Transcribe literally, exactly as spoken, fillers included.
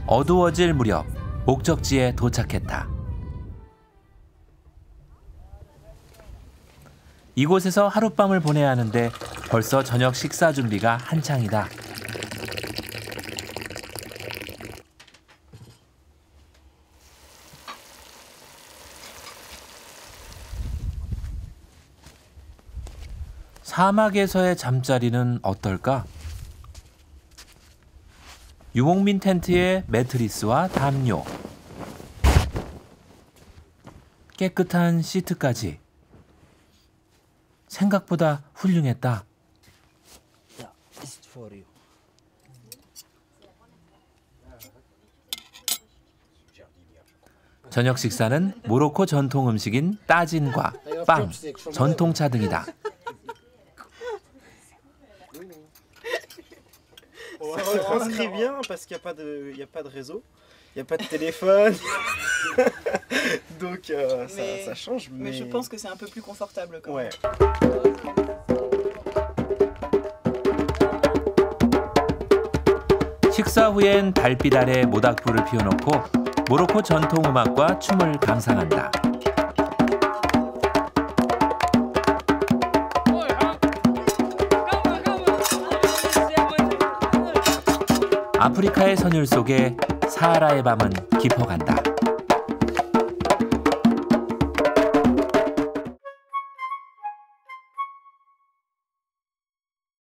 어두워질 무렵 목적지에 도착했다. 이곳에서 하룻밤을 보내야 하는데 벌써 저녁 식사 준비가 한창이다. 사막에서의 잠자리는 어떨까? 유목민 텐트에 매트리스와 담요, 깨끗한 시트까지. 생각보다 훌륭했다. 저녁 식사는 모로코 전통 음식인 따진과 빵, 전통차 등이다. Ça se retranscrit bien parce qu'il n'y a pas de, il y a pas de réseau, il n'y a pas de téléphone, donc euh, ça, mais, ça change. Mais... mais je pense que c'est un peu plus confortable quand même. Ouais. 식사 후엔 달빛 아래 모닥불을 피워놓고 모로코 전통 음악과 춤을 감상한다. 아프리카의 선율 속에 사하라의 밤은 깊어간다.